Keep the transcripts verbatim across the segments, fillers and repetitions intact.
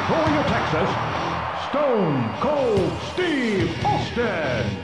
Victoria, Texas, Stone Cold Steve Austin.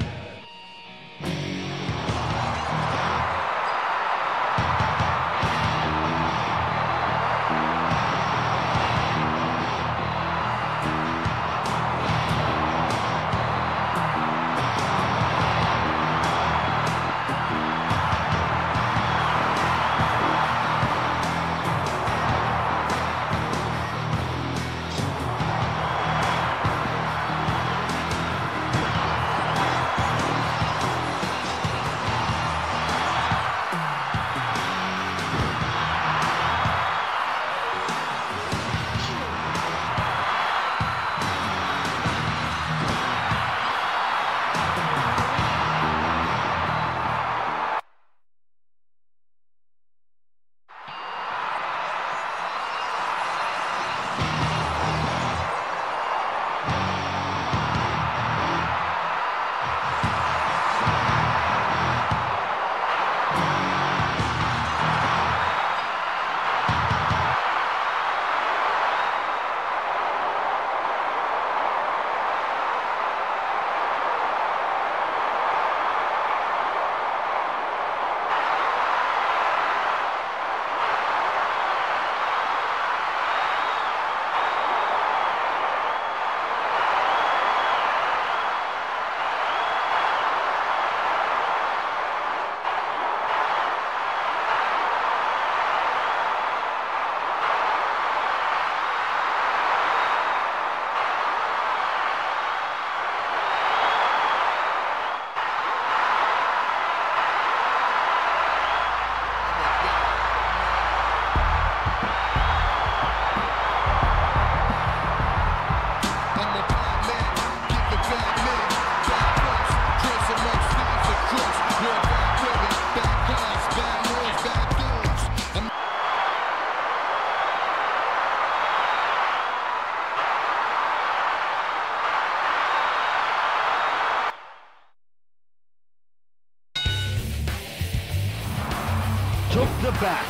Took the back.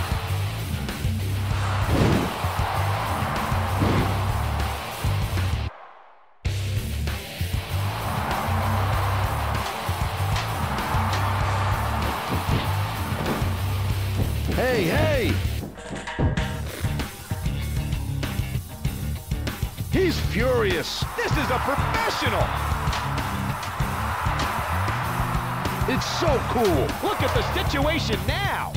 Hey, hey! He's furious. This is a professional! It's so cool. Look at the situation now!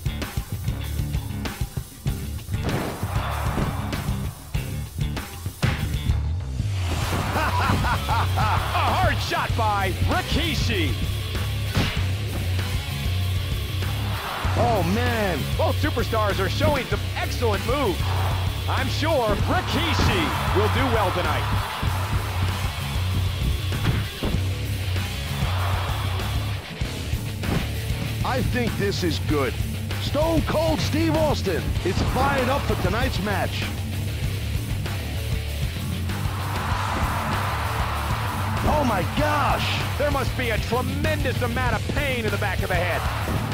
A hard shot by Rikishi. Oh, man. Both superstars are showing some excellent moves. I'm sure Rikishi will do well tonight. I think this is good. Stone Cold Steve Austin is fired up for tonight's match. Oh my gosh! There must be a tremendous amount of pain in the back of the head.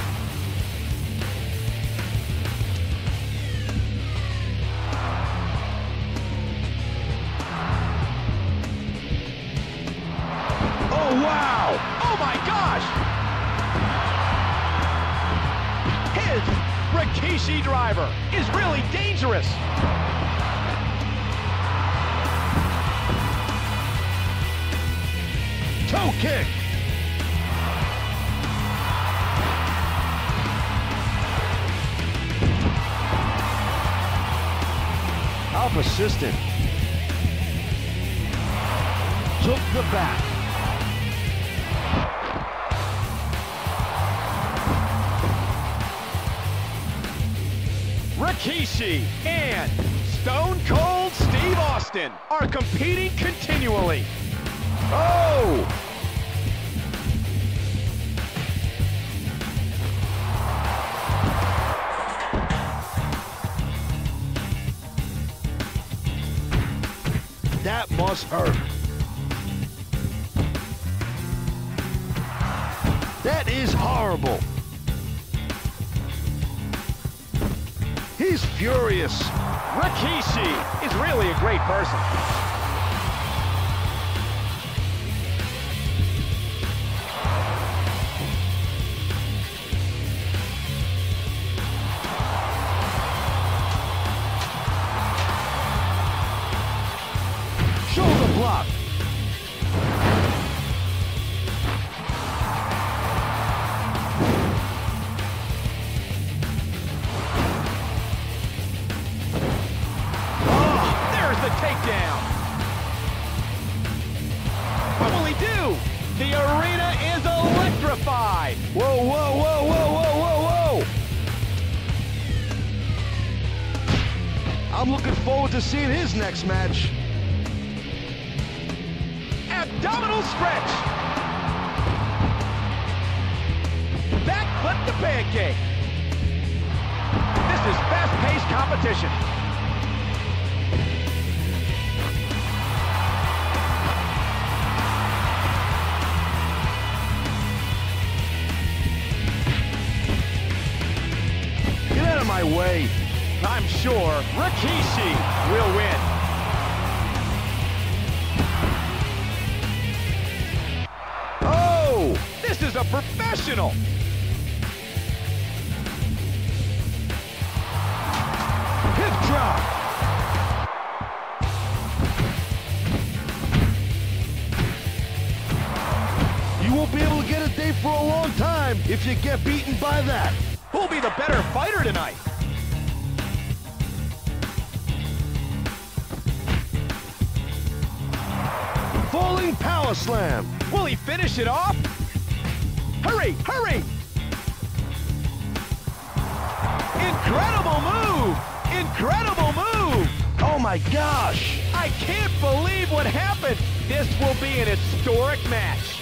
Oh wow! Oh my gosh! His Rikishi driver is really dangerous. Toe kick! How persistent. Took the back. Rikishi and Stone Cold Steve Austin are competing continually. Oh! That must hurt. That is horrible. He's is furious. Rikishi is really a great person. Shoulder block. Takedown. What will he do? The arena is electrified. Whoa, whoa, whoa, whoa, whoa, whoa, whoa. I'm looking forward to seeing his next match. Abdominal stretch. That flipped the pancake. This is fast-paced competition. My way. I'm sure Rikishi will win. Oh, this is a professional. Hip drop. You won't be able to get a date for a long time if you get beaten by that. Who'll be the better fighter tonight? Falling power slam. Will he finish it off? Hurry, hurry! Incredible move! Incredible move! Oh my gosh! I can't believe what happened! This will be an historic match.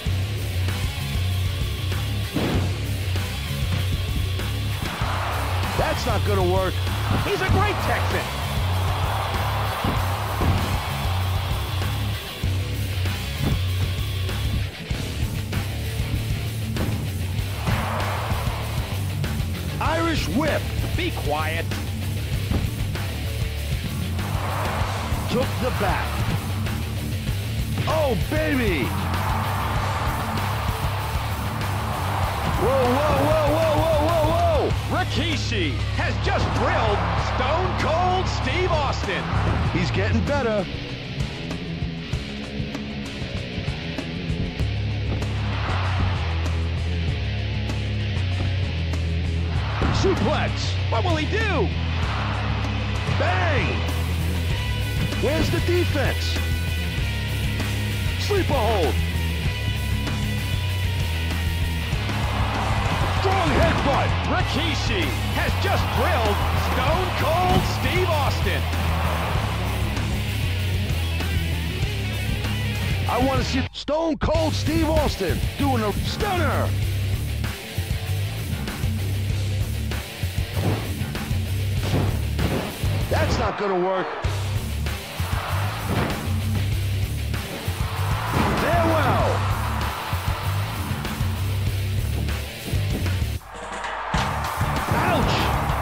That's not gonna work. He's a great Texan. Irish whip. Be quiet. Took the back. Oh, baby. Whoa, whoa, whoa, whoa, whoa, whoa, whoa. Rikishi has just drilled Stone Cold Steve Austin. He's getting better. Suplex. What will he do? Bang. Where's the defense? Sleeper hold. Strong headbutt. Rikishi has just drilled Stone Cold Steve Austin. I want to see Stone Cold Steve Austin doing a stunner. That's not gonna work. Farewell. Ouch.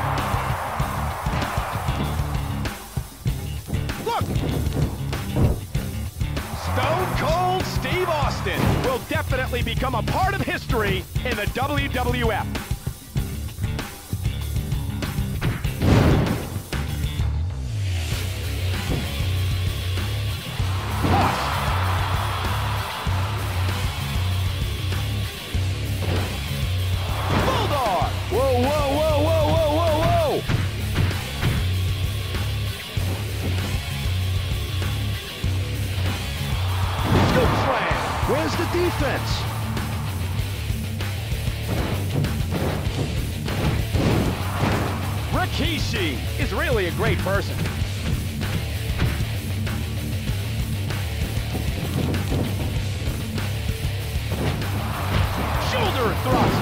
Look. Stone Cold Steve Austin will definitely become a part of history in the W W F. Where's the defense? Rikishi is really a great person. Shoulder thrust.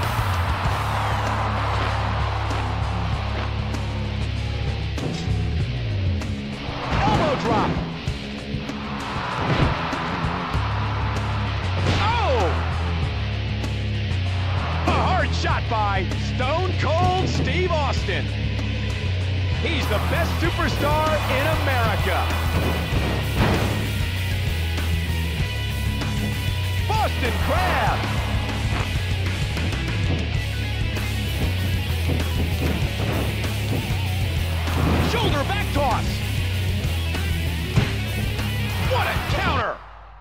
Elbow drop. Shot by Stone Cold Steve Austin. He's the best superstar in America. Boston Crab. Shoulder back toss. What a counter.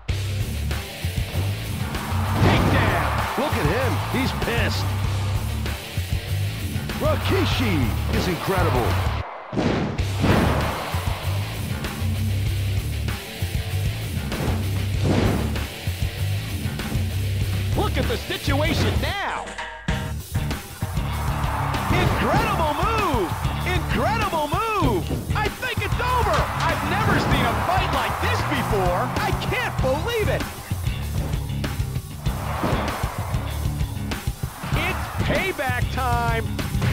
Takedown. Look at him. He's pissed. Rikishi is incredible. Look at the situation now. Incredible move. Incredible move. I think it's over. I've never seen a fight like this before. I can't believe it. It's payback time.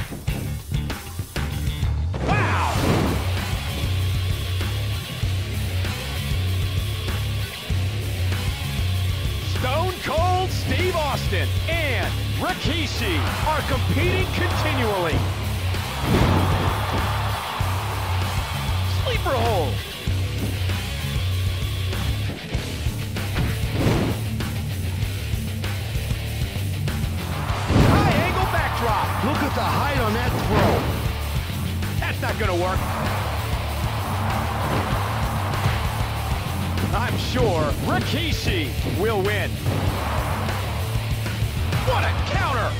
Wow. Stone Cold Steve Austin and Rikishi are competing continually. Sleeper hold. High angle backdrop. Look at the height on that throw. That's not gonna work. I'm sure Rikishi will win. What a counter!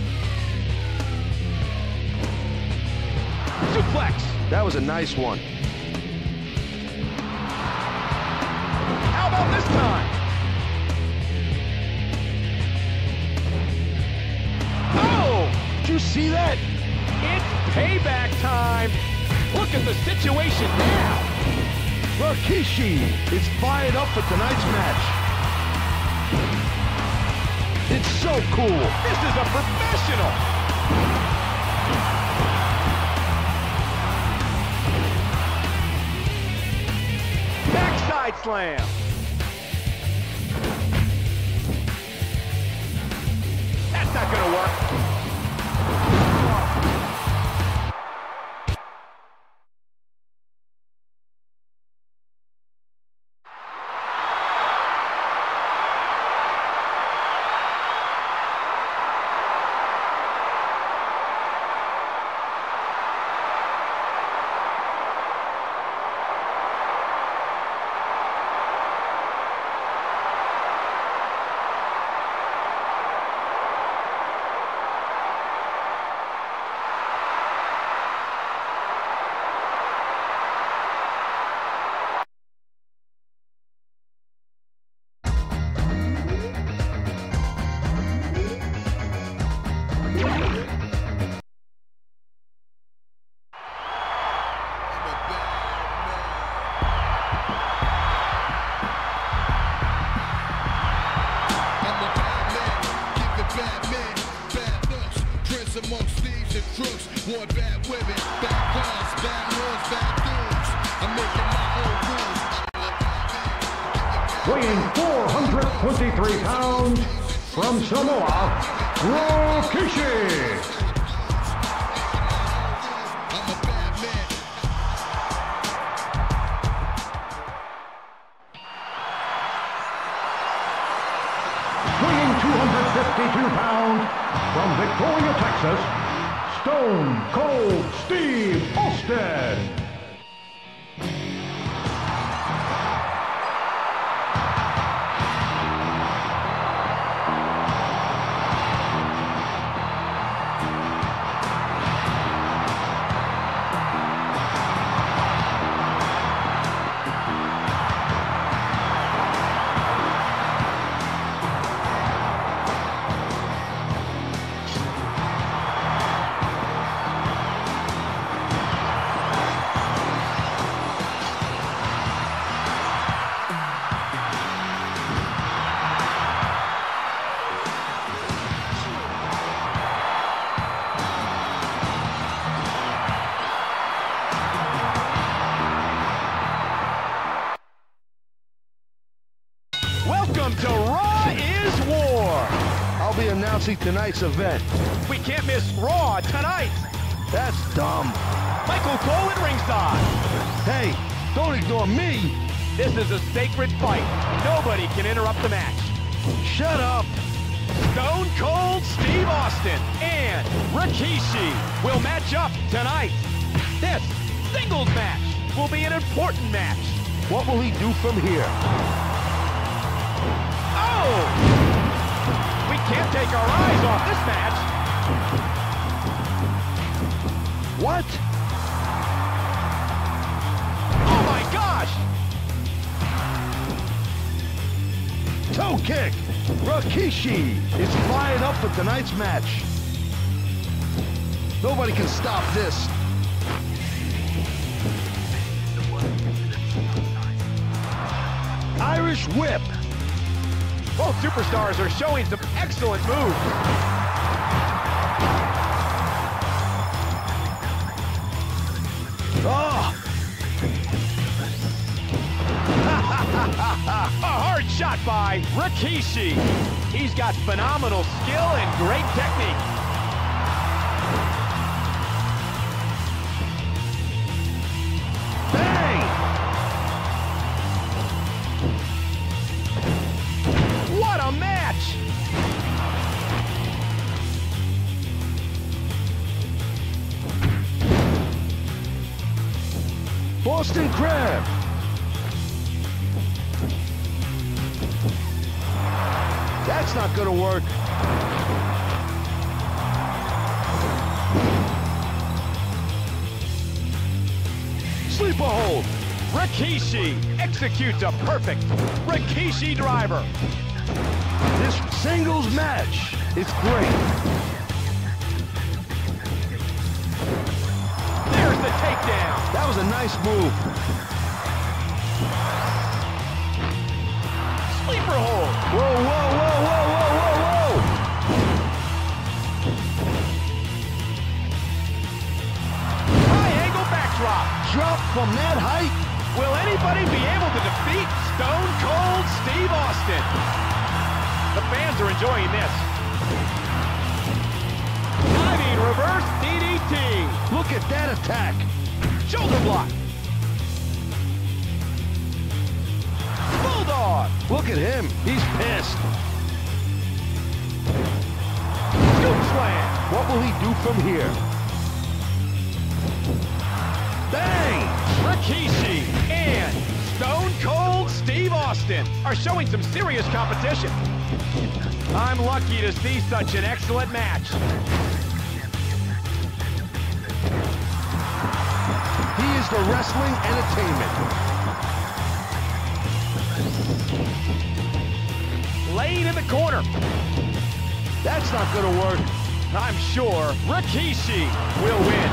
Suplex. That was a nice one. How about this time? Oh! Did you see that? It's payback time. Look at the situation now. Rikishi is fired up for tonight's match. It's so cool. This is a professional. Backside slam. That's not gonna work. Amongst thieves and crooks, war bad women, bad guns, bad laws, bad dudes. I'm making my own rules. Weighing four hundred twenty-three pounds, from Samoa, Rikishi. I'm a bad man. Weighing two hundred fifty-two pounds, from Victoria, Texas, Stone Cold Steve Austin. Welcome to Raw is War. I'll be announcing tonight's event. We can't miss Raw tonight. That's dumb. Michael Cole at ringside. Hey, don't ignore me. This is a sacred fight. Nobody can interrupt the match. Shut up. Stone Cold Steve Austin and Rikishi will match up tonight. This singles match will be an important match. What will he do from here? Oh! We can't take our eyes off this match. What? Oh my gosh! Toe kick! Rikishi is fired up for tonight's match. Nobody can stop this. Irish whip. Both superstars are showing some excellent moves. Oh! A hard shot by Rikishi. He's got phenomenal skill and great technique. Bang! What a match! Boston Crab. That's not gonna work. Sleeper hold. Rikishi executes a perfect Rikishi driver. This singles match is great. There's the takedown. That was a nice move. Sleeper hold. Whoa, whoa, whoa, whoa, whoa, whoa, whoa! High angle backdrop. Drop from that height. Will anybody be able to defeat Stone Cold Steve Austin? The fans are enjoying this. Diving reverse D D T. Look at that attack. Shoulder block. Bulldog. Look at him. He's pissed. Scoop slam. What will he do from here? Bang! Rikishi and Stone Cold Steve Austin are showing some serious competition. I'm lucky to see such an excellent match. He is the wrestling entertainment. Laying in the corner. That's not gonna work. I'm sure Rikishi will win.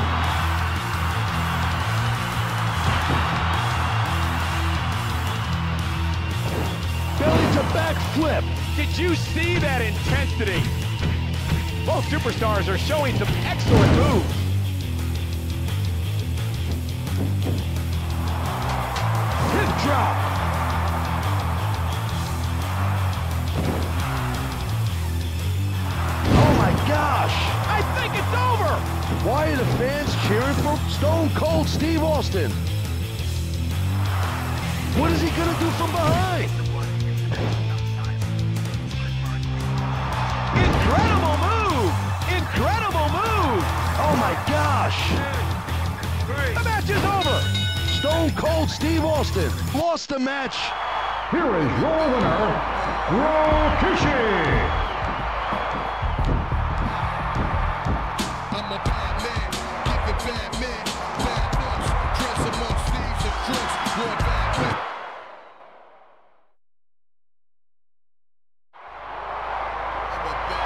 Belly to back flip. Did you see that intensity? Both superstars are showing some excellent moves. Hip drop. Oh my gosh. I think it's over. Why are the fans cheering for Stone Cold Steve Austin? What is he gonna do from behind? Incredible move! Incredible move! Oh my gosh! The match is over! Stone Cold Steve Austin lost the match. Here is your winner, Rikishi. I'm a bad man, give it bad men, bad books, dress amongst thieves and crooks, war bad men. I'm a bad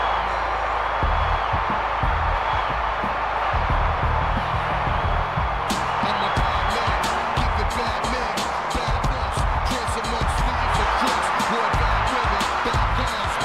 I'm a bad man, give it bad men, bad books, dress amongst thieves and crooks, war bad women, bad guns,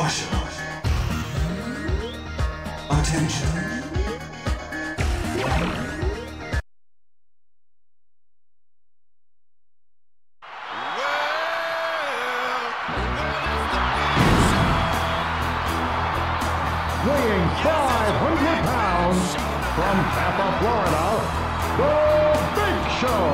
Caution. Attention. Weighing five hundred pounds, from Tampa, Florida, The Big Show.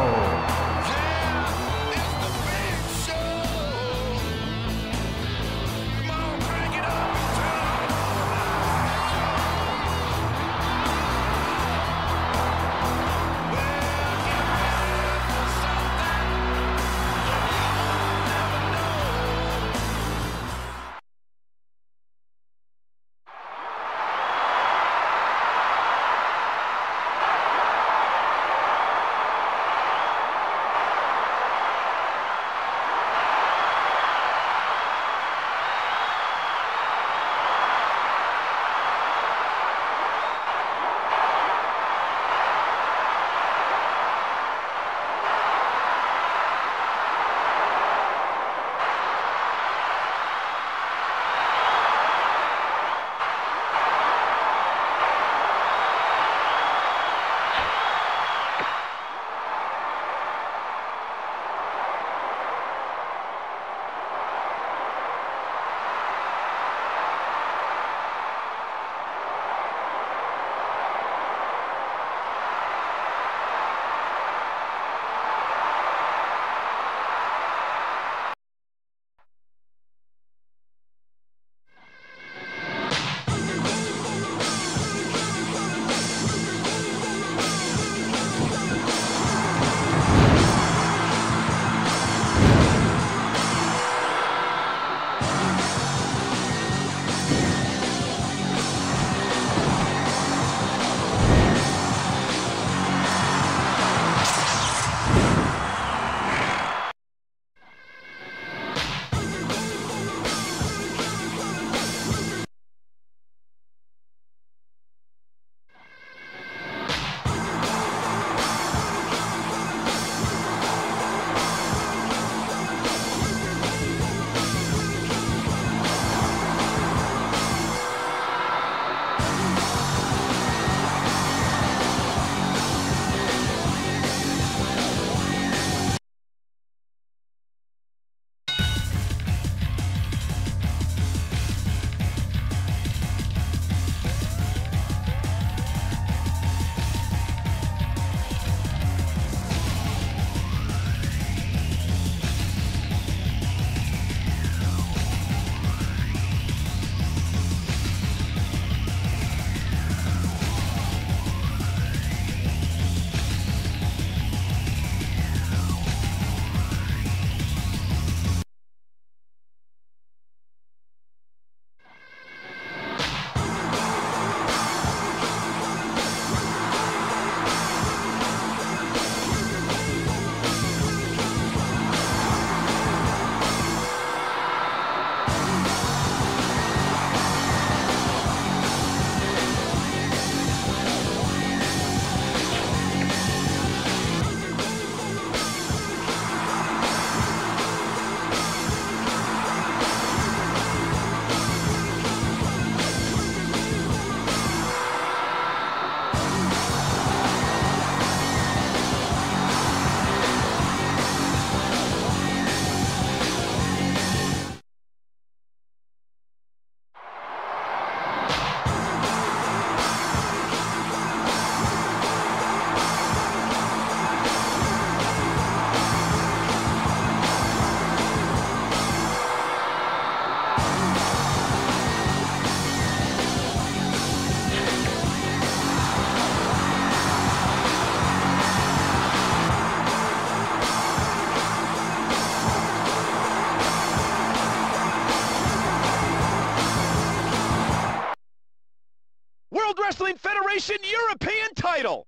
Wrestling Federation European title.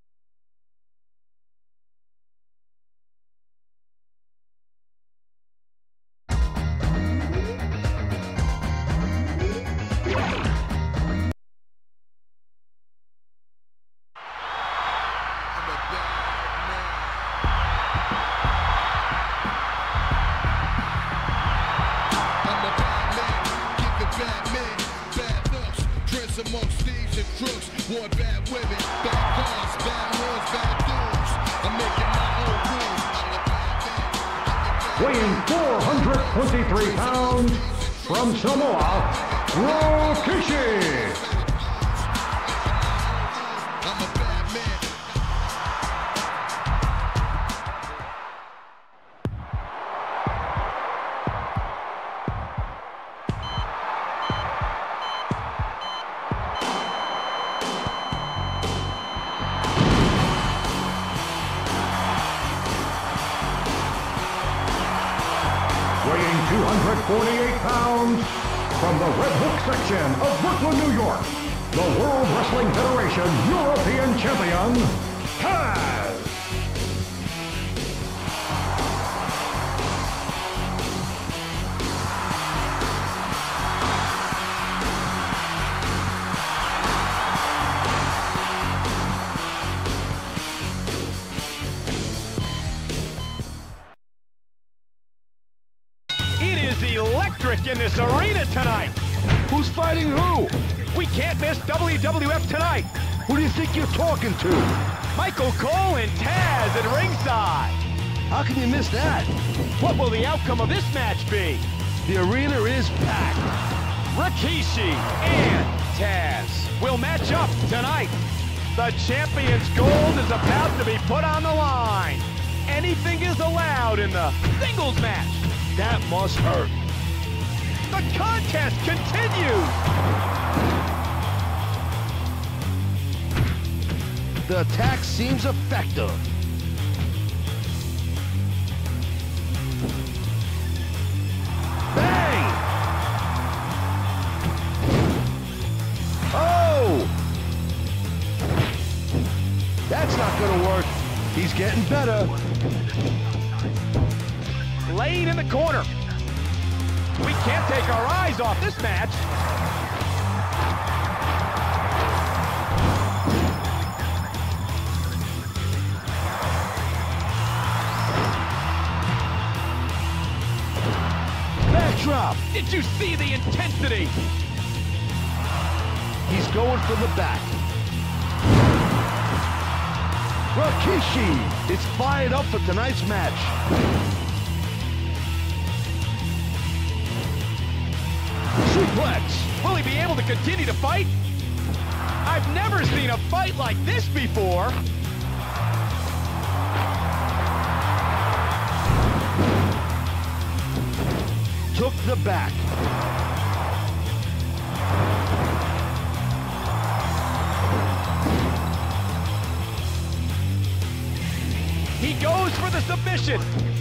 I'm a bad man, give it back, man. amongst thieves and crooks. Wore bad women, bad cars, bad horns, bad dudes. I'm making my own rules. I'm the bad man. Weighing four hundred twenty-three pounds, from Samoa, Rikishi. I'm a bad man. Weighing two hundred forty-eight pounds, from the Red Hook section of Brooklyn, New York, the World Wrestling Federation European Champion, Taz. It is electric in this arena tonight. Who's fighting who? We can't miss W W F tonight. Who do you think you're talking to? Michael Cole and Taz at ringside. How can you miss that? What will the outcome of this match be? The arena is packed. Rikishi and Taz will match up tonight. The champion's gold is about to be put on the line. Anything is allowed in the singles match. That must hurt. The contest continues. The attack seems effective. Bang! Oh! That's not gonna work. He's getting better. Laid in the corner. We can't take our eyes off this match. Backdrop. Did you see the intensity? He's going for the back. Rikishi is fired up for tonight's match. Suplex. Will he be able to continue to fight? I've never seen a fight like this before. Took the back. He goes for the submission.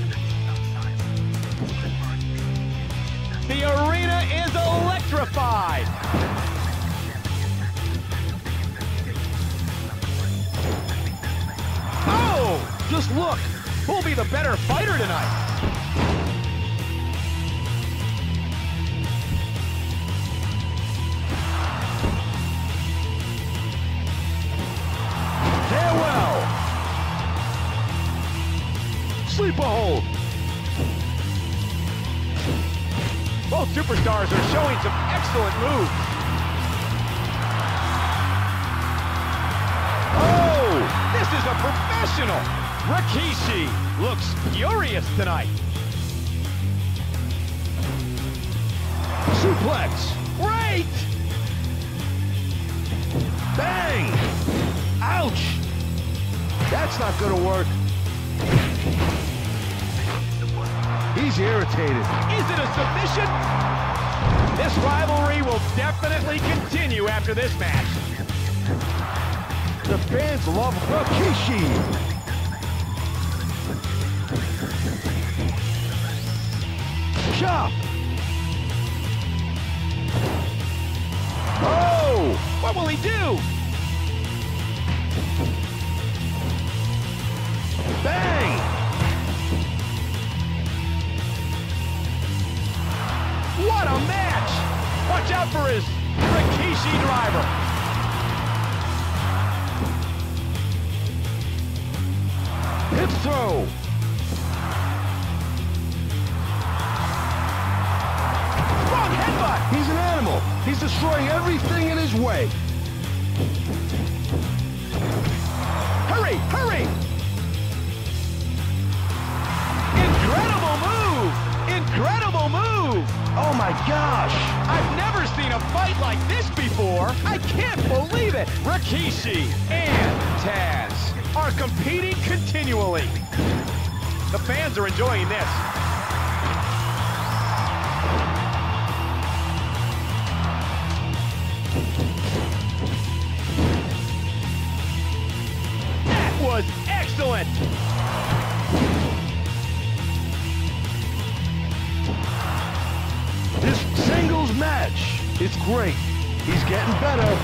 The arena is electrified. Oh! Just look. Who'll be the better fighter tonight? Farewell. Sleeper hold. Both superstars are showing some excellent moves. Oh, this is a professional. Rikishi looks furious tonight. Suplex. Great! Bang! Ouch! That's not gonna work. He's irritated. Is it a submission? This rivalry will definitely continue after this match. The fans love Rikishi. Chop. Oh! What will he do? Bang! What a match! Watch out for his Rikishi driver. Hip throw. Strong head headbutt! He's an animal. He's destroying everything in his way. Hurry, hurry! Incredible move! Incredible move! Oh my gosh! I've never seen a fight like this before! I can't believe it! Rikishi and Taz are competing continually. The fans are enjoying this. That was excellent! This singles match is great. He's getting better.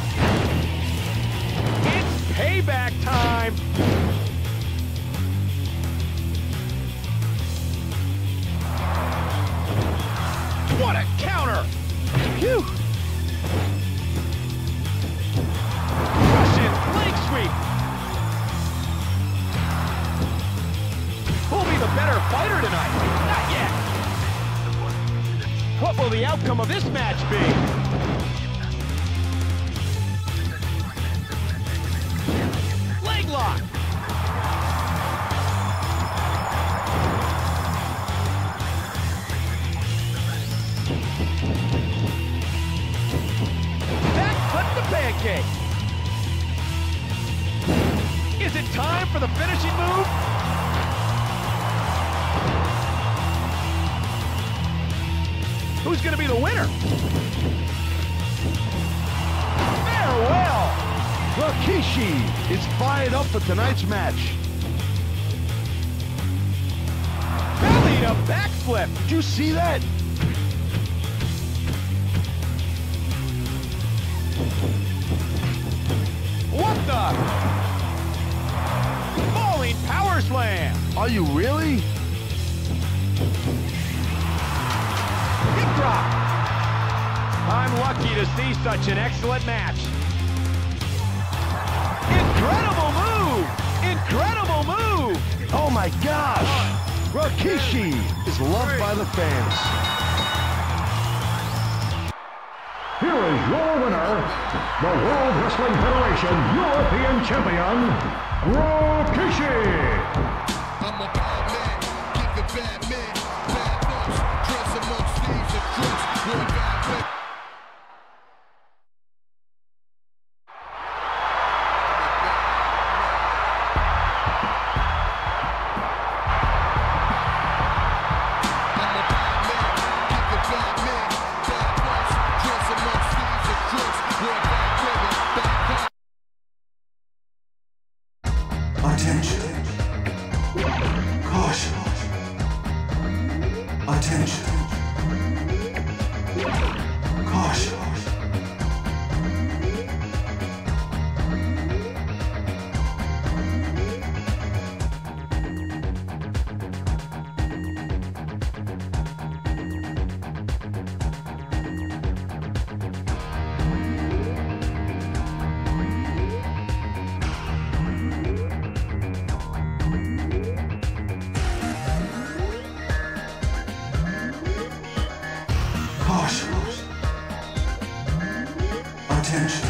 It's payback time! What a counter! Phew! Russian leg sweep! Who'll be the better fighter tonight? Not yet! What will the outcome of this match be? Leg lock! Back flip the pancake! Is it time for the finishing move? Who's going to be the winner? Farewell! Rikishi is fired up for tonight's match. Belly to backflip! Did you see that? What the? Falling power slam! Are you really? Hip drop! I'm lucky to see such an excellent match. Incredible move! Incredible move! Oh my gosh! Rikishi is loved by the fans. Here is your winner, the World Wrestling Federation European Champion, Rikishi. I'm a bad man, give the bad men bad bumps, dress among thieves and crooks, one bad man. I'm a bad man, give the bad men bad bumps, dress among thieves and crooks, one bad women, bad bumps. Attention. Caution. Attention. Caution. Caution. Attention.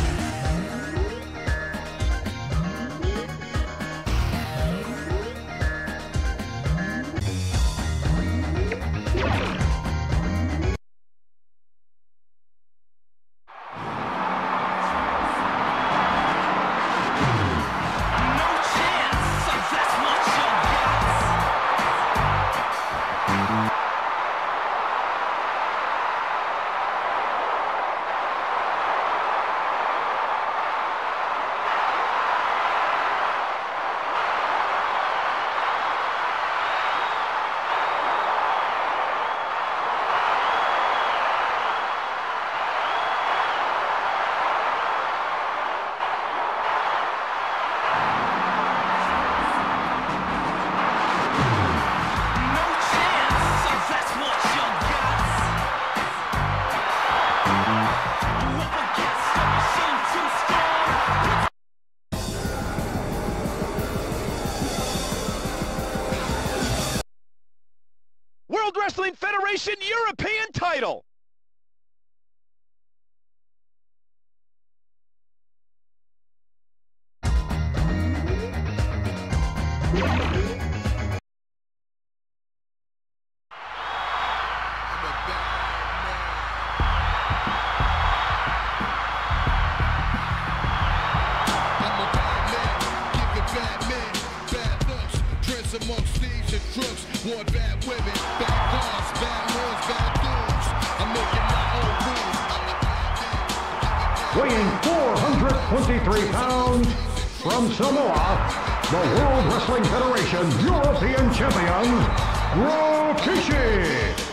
World Wrestling Federation European title! women, bad cars, bad laws, bad dudes. I'm making my own rules. I'm the bad man. Weighing four hundred twenty-three pounds, from Samoa, the World Wrestling Federation European Champion, Rikishi.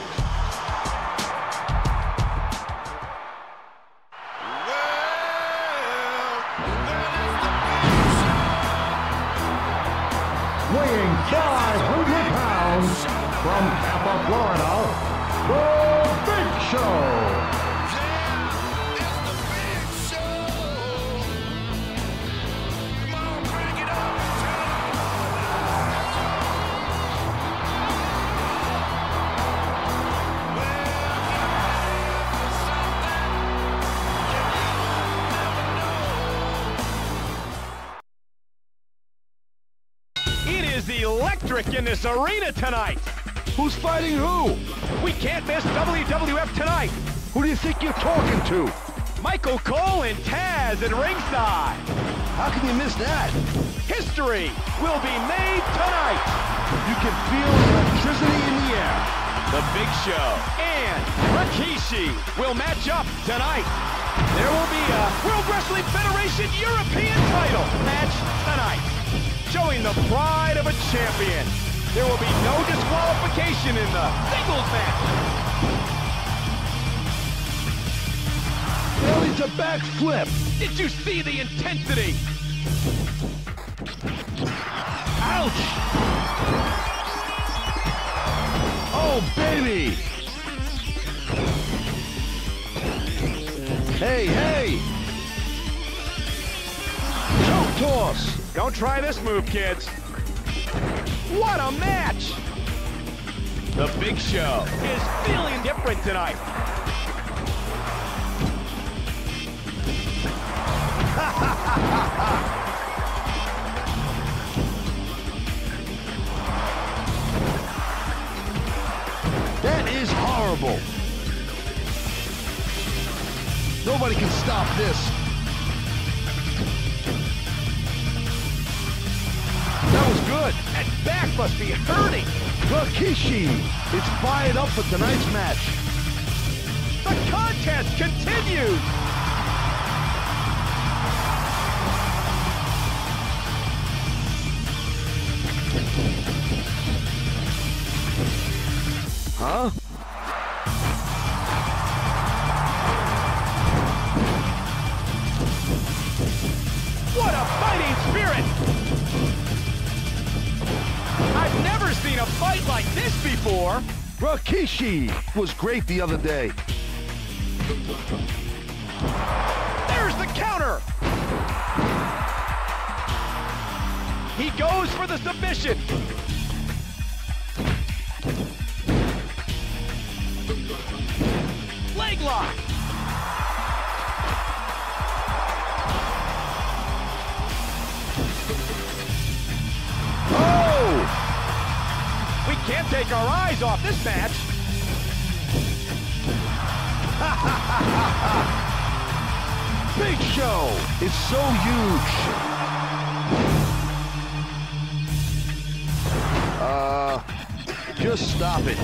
Weighing five hundred pounds, from Tampa, Florida, The Big Show. Electric in this arena tonight. Who's fighting who? We can't miss W W F tonight. Who do you think you're talking to? Michael Cole and Taz at ringside. How can you miss that? History will be made tonight. You can feel electricity in the air. The Big Show and Rikishi will match up tonight. There will be a World Wrestling Federation European title match tonight, showing the pride of a champion. There will be no disqualification in the singles match. Belly's a backflip. Did you see the intensity? Ouch! Oh, baby! Hey, hey! Choke toss! Don't try this move, kids. What a match! The Big Show is feeling different tonight. That is horrible. Nobody can stop this. That was good. That back must be hurting. Rikishi is fired up for tonight's match. The contest continues. Huh? What a fighting spirit! I've never seen a fight like this before. Rikishi was great the other day. There's the counter. He goes for the submission. Leg lock. We can't take our eyes off this match. Big Show is so huge. Uh, just stop it.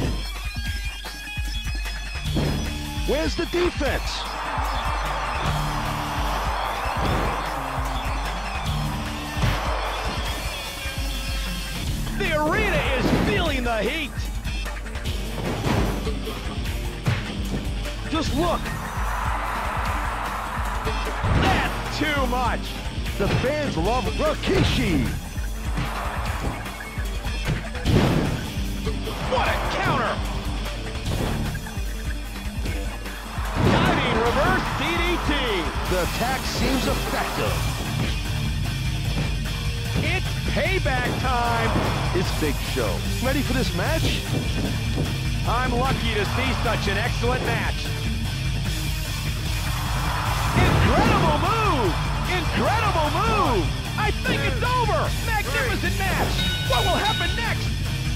Where's the defense? The arena is feeling the heat. Just look. That's too much. The fans love Rikishi. What a counter. Diving reverse D D T. The attack seems effective. It's payback time. It's Big Show. Ready for this match? I'm lucky to see such an excellent match. Incredible move! Incredible move! I think it's over! Magnificent match! What will happen next?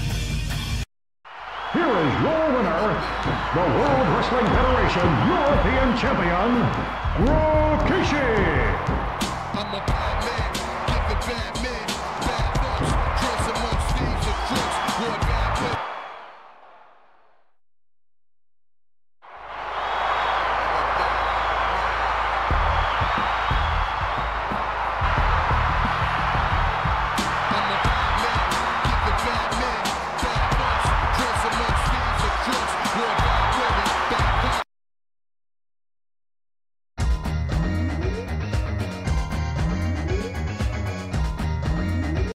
Here is your winner, the World Wrestling Federation European Champion, Rikishi. I'm a bad